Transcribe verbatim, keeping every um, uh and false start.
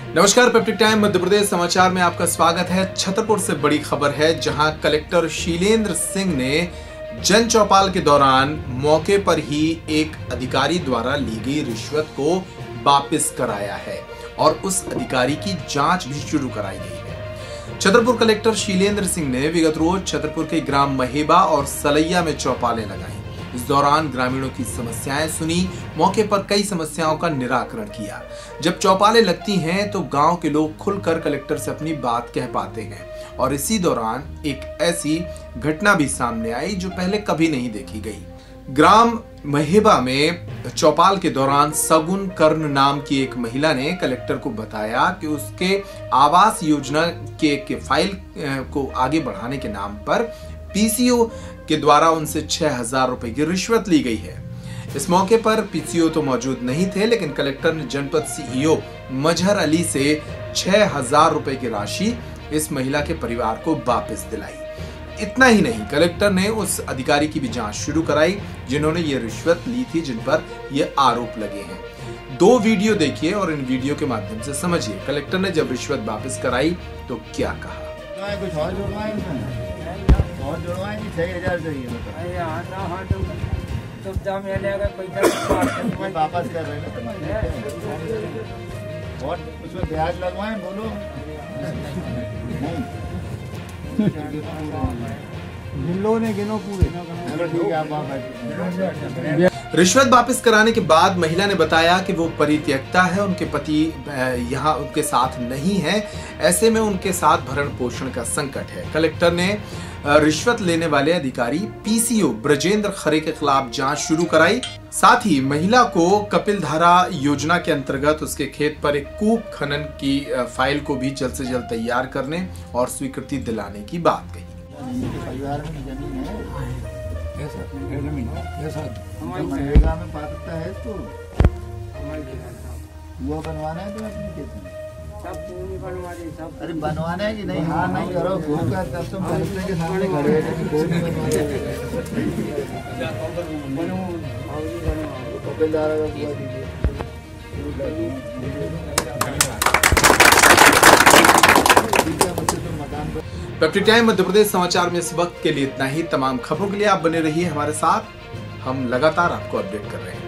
नमस्कार, peptic time Madhya Pradesh समाचार में आपका स्वागत है। छतरपुर से बड़ी खबर है, जहां कलेक्टर शीलेंद्र सिंह ने जन चौपाल के दौरान मौके पर ही एक अधिकारी द्वारा ली गई रिश्वत को वापस कराया है और उस अधिकारी की जांच भी शुरू कराई गई है। छतरपुर कलेक्टर शीलेंद्र सिंह ने विगत रोज छतरपुर के ग्राम महेबा और सलैया में चौपालें लगाई। इस दौरान ग्रामीणों की समस्याएं सुनी, मौके पर कई समस्याओं का निराकरण किया। जब चौपालें लगती हैं तो गांव के लोग खुलकर कलेक्टर से अपनी बात कह पाते हैं और इसी दौरान एक ऐसी घटना भी सामने आई जो पहले कभी नहीं देखी गई। ग्राम महेबा में चौपाल के दौरान सगुन कर्ण नाम की एक महिला ने कलेक्टर को बताया कि उसके आवास योजना के, के फाइल को आगे बढ़ाने के नाम पर पीसीओ के द्वारा उनसे छह हजार रुपए की रिश्वत ली गई है। इस मौके पर पीसीओ तो मौजूद नहीं थे, लेकिन कलेक्टर ने जनपद सीईओ मजहर अली से छह हजार रुपए की राशि इस महिला के परिवार को वापस दिलाई। इतना ही नहीं, कलेक्टर ने उस अधिकारी की भी जांच शुरू कराई जिन्होंने ये रिश्वत ली थी, जिन पर ये आरोप लगे हैं। दो वीडियो देखिए और इन वीडियो के माध्यम से समझिए कलेक्टर ने जब रिश्वत वापस कराई तो क्या कहा। कुछ और जुड़वाएं और जुड़वाएं कि छह हजार चाहिए तो वापस कर रहे हैं और उसमें ब्याज लगवाएं, बोलो गिनो ने गिनो पूरे। ठीक है, आप रिश्वत वापस कराने के बाद महिला ने बताया कि वो परित्यक्ता है, उनके पति यहाँ उनके साथ नहीं है, ऐसे में उनके साथ भरण पोषण का संकट है। कलेक्टर ने रिश्वत लेने वाले अधिकारी पीसीओ ब्रजेंद्र खरे के खिलाफ जांच शुरू कराई। साथ ही महिला को कपिल धारा योजना के अंतर्गत उसके खेत पर एक कूप खनन की फाइल को भी जल्द से जल्द तैयार करने और स्वीकृति दिलाने की बात कही। परिवार में जमीन है, ऐसा जमीन ऐसा महेगा में पात्रता है तो वो बनवाना है तो अपनी खेती में सब बनवा दे सब। अरे बनवाना है कि नहीं? हाँ नहीं करो खूब का तब तुम कलेक्टर के सामने खड़े हैं कि खूब नहीं बनवाना है। पेप्टिक टाइम मध्य प्रदेश समाचार में इस वक्त के लिए इतना ही। तमाम खबरों के लिए आप बने रहिए हमारे साथ, हम लगातार आपको अपडेट कर रहे हैं।